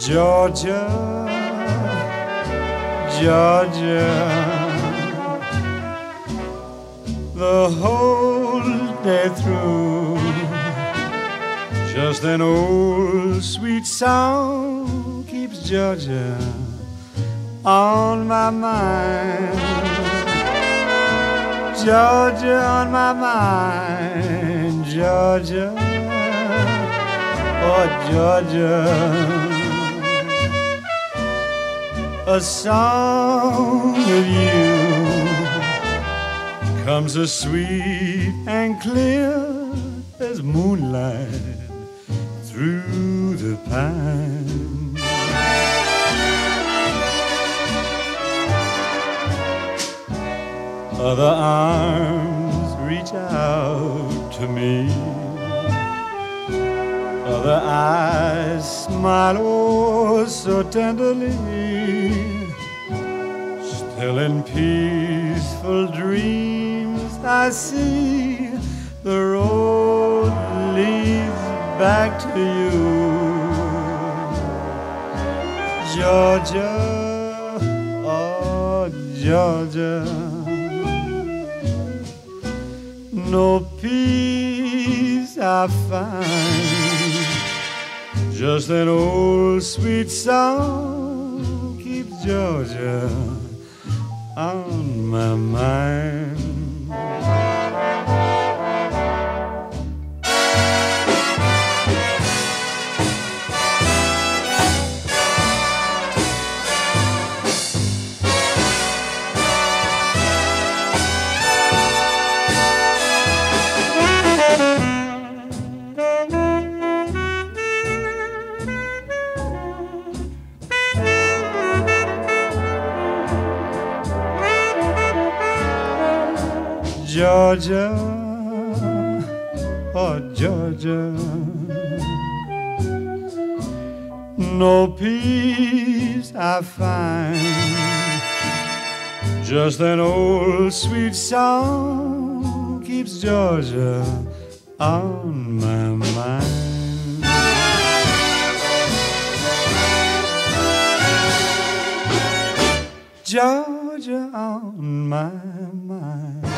Georgia, Georgia, the whole day through, just an old sweet song keeps Georgia on my mind. Georgia on my mind, Georgia, oh Georgia. A song of you comes as sweet and clear as moonlight through the pine. Other arms reach out to me, other eyes smile oh so tenderly. Still in peaceful dreams I see the road leads back to you. Georgia, oh Georgia, no peace I find, just an old sweet song keeps Georgia on my mind. Georgia, oh Georgia, no peace I find, just an old sweet song keeps Georgia on my mind. Georgia on my mind.